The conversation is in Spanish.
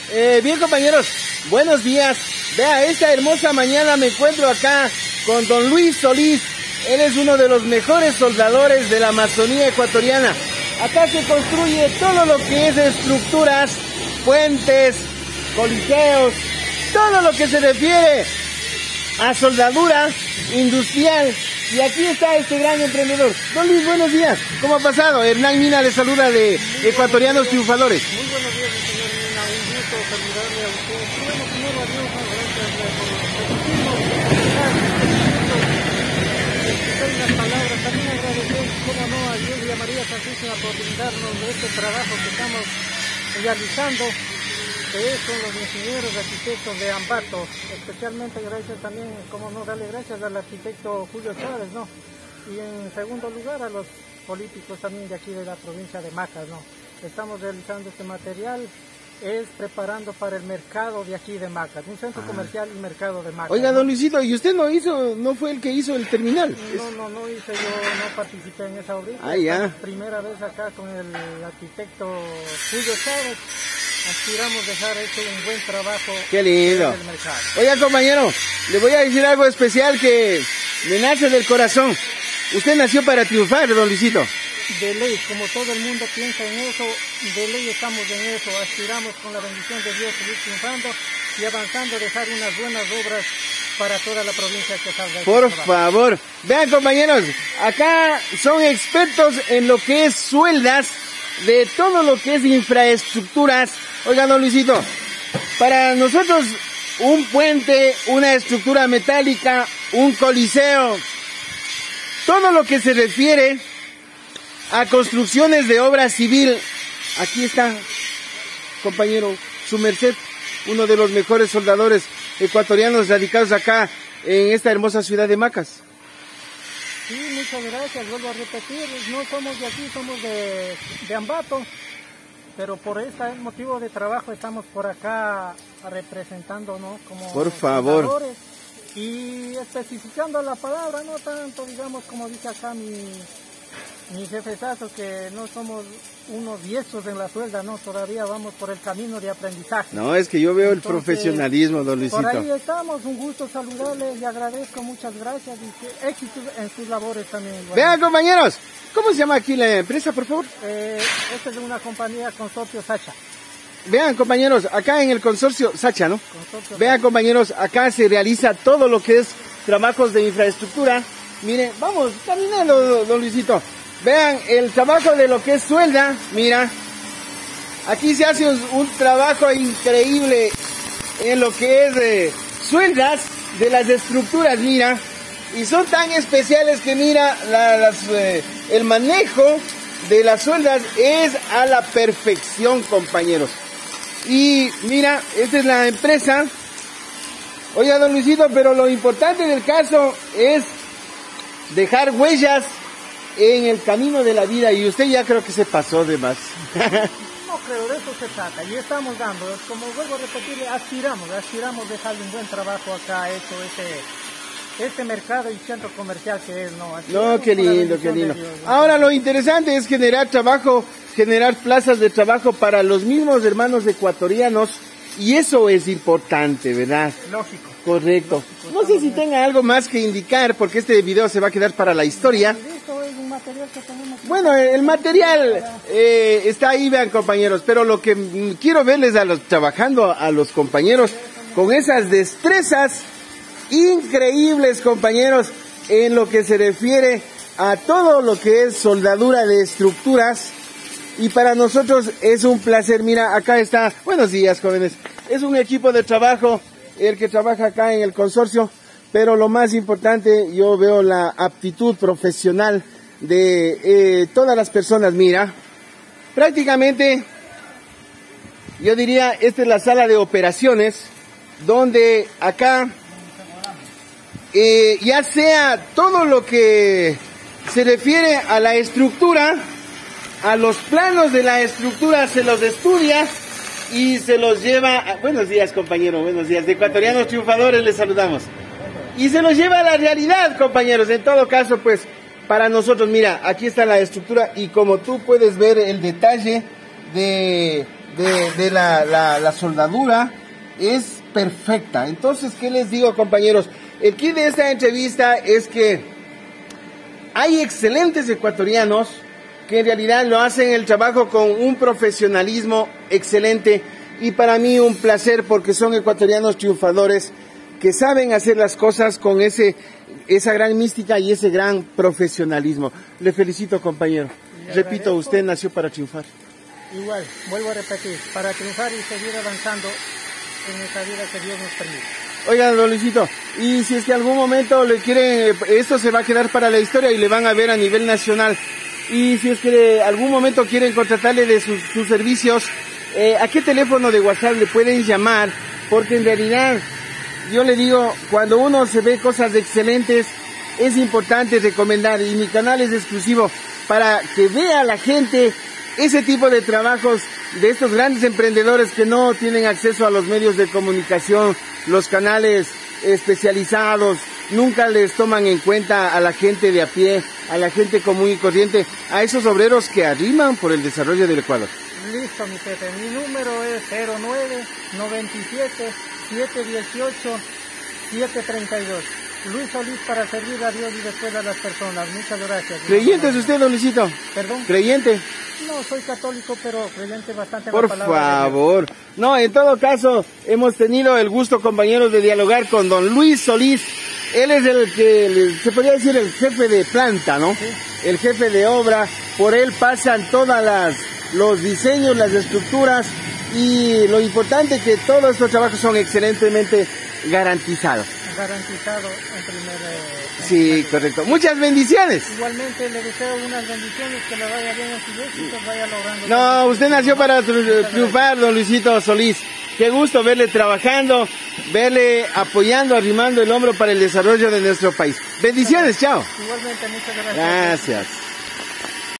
Bien, compañeros, buenos días. Vea, esta hermosa mañana me encuentro acá con don Luis Solís. Él es uno de los mejores soldadores de la Amazonía ecuatoriana. Acá se construye todo lo que es estructuras, puentes, coliseos, todo lo que se refiere a soldadura industrial. Y aquí está este gran emprendedor. Don Luis, buenos días. ¿Cómo ha pasado? Hernán Mina le saluda de Ecuatorianos Triunfadores. Muy buenos días, señor Mina. Un gusto saludarle a usted. Bueno, primero a Dios, gracias por las palabras. También agradecer, cómo no, a Dios y a María Santísima por brindarnos de este trabajo que estamos realizando, que es con los ingenieros arquitectos de Ambato. Especialmente gracias también, como no, darle gracias al arquitecto Julio Chávez, ¿no? Y en segundo lugar a los políticos también de aquí de la provincia de Macas, ¿no? Estamos realizando este material, es preparando para el mercado de aquí de Macas, un centro comercial y mercado de Macas. Oiga, don Luisito, ¿y usted no fue el que hizo el terminal? No hice, yo no participé en esa obra. Ya. Primera vez acá con el arquitecto Julio Chávez. Aspiramos dejar hecho un buen trabajo. Qué lindo. En el mercado. Oiga, compañero, le voy a decir algo especial que me nace del corazón. Usted nació para triunfar, don Luisito. De ley, como todo el mundo piensa en eso, de ley estamos en eso. Aspiramos con la bendición de Dios seguir triunfando y avanzando, dejar unas buenas obras para toda la provincia que salga. Por favor, vean, compañeros, acá son expertos en lo que es sueldas de todo lo que es infraestructuras. Oiga, don Luisito, para nosotros un puente, una estructura metálica, un coliseo, todo lo que se refiere a construcciones de obra civil, aquí está, compañero, su merced, uno de los mejores soldadores ecuatorianos radicados acá en esta hermosa ciudad de Macas. Sí, muchas gracias, vuelvo a repetir, no somos de aquí, somos de Ambato, pero por este motivo de trabajo estamos por acá representando, ¿no? Como por favor. Soldadores, y especificando la palabra, no tanto, digamos, como dice acá mi jefezazo, que no somos unos diestros en la suelda, no, todavía vamos por el camino de aprendizaje. No, es que yo veo el profesionalismo, don Luisito. Por ahí estamos, un gusto saludarle, le agradezco, muchas gracias y que éxito en sus labores también. Vean, compañeros, ¿cómo se llama aquí la empresa, por favor? Esta es una compañía Consorcio Sacha. Vean, compañeros, acá en el consorcio Sacha, ¿no? Consorcio Vean, Sacha. compañeros, acá se realiza todo lo que es trabajos de infraestructura. Miren, vamos caminando, don Luisito. Vean el trabajo de lo que es suelda, mira. Aquí se hace un trabajo increíble en lo que es sueldas de las estructuras, mira. Y son tan especiales que mira, el manejo de las sueldas es a la perfección, compañeros. Y mira, esta es la empresa. Oiga, don Luisito, pero lo importante del caso es dejar huellas en el camino de la vida, y usted ya creo que se pasó de más. No creo, de eso se trata, y estamos dando, como vuelvo a repetirle, aspiramos dejarle un buen trabajo acá hecho este mercado y centro comercial que es, ¿no? No, qué lindo, qué lindo. Ahora lo interesante es generar trabajo, generar plazas de trabajo para los mismos hermanos ecuatorianos, y eso es importante, ¿verdad? Lógico. Correcto. No sé si tenga algo más que indicar, porque este video se va a quedar para la historia. Bueno, el material está ahí, vean, compañeros, pero lo que quiero verles trabajando a los compañeros con esas destrezas increíbles, compañeros, en lo que se refiere a todo lo que es soldadura de estructuras. Y para nosotros es un placer. Mira, acá está, buenos días, jóvenes, es un equipo de trabajo el que trabaja acá en el consorcio, pero lo más importante, yo veo la aptitud profesional de todas las personas. Mira, prácticamente yo diría, esta es la sala de operaciones, donde acá ya sea todo lo que se refiere a la estructura, a los planos de la estructura, se los estudia y se los lleva a... Buenos días, compañero, buenos días. De Ecuatorianos Triunfadores les saludamos. Y se los lleva a la realidad, compañeros. En todo caso, pues, para nosotros, mira, aquí está la estructura, y como tú puedes ver el detalle de de la soldadura es perfecta. Entonces, ¿qué les digo, compañeros? El key de esta entrevista es que hay excelentes ecuatorianos que en realidad lo hacen el trabajo con un profesionalismo excelente, y para mí un placer porque son ecuatorianos triunfadores que saben hacer las cosas con esa gran mística y ese gran profesionalismo. Le felicito, compañero. Repito, usted nació para triunfar. Igual, vuelvo a repetir, para triunfar y seguir avanzando en esta vida que Dios nos permite. Oigan, don Luisito, y si es que algún momento le quieren, esto se va a quedar para la historia y le van a ver a nivel nacional, y si es que algún momento quieren contratarle de sus servicios, ¿a qué teléfono de WhatsApp le pueden llamar? Porque en realidad, yo le digo, cuando uno se ve cosas excelentes, es importante recomendar, y mi canal es exclusivo para que vea la gente ese tipo de trabajos de estos grandes emprendedores que no tienen acceso a los medios de comunicación, los canales especializados, nunca les toman en cuenta a la gente de a pie, a la gente común y corriente, a esos obreros que arriman por el desarrollo del Ecuador. Listo, mi jefe. Mi número es 09-97-718-732. Luis Solís, para servir a Dios y después a las personas. Muchas gracias. ¿Creyente es usted, don Luisito? ¿Perdón? ¿Creyente? No, soy católico, pero creyente bastante. Por favor. No, en todo caso, hemos tenido el gusto, compañeros, de dialogar con don Luis Solís. Él es el que, se podría decir, el jefe de planta, ¿no? Sí. El jefe de obra. Por él pasan los diseños, las estructuras, y lo importante es que todos estos trabajos son excelentemente garantizados. Garantizado en primer sí, correcto. Muchas bendiciones. Igualmente le deseo unas bendiciones, que le vaya bien en sus éxitos, vaya logrando. No, usted nació para triunfar, don Luisito Solís. Qué gusto verle trabajando, verle apoyando, arrimando el hombro para el desarrollo de nuestro país. Bendiciones, chao. Igualmente, muchas gracias. Gracias.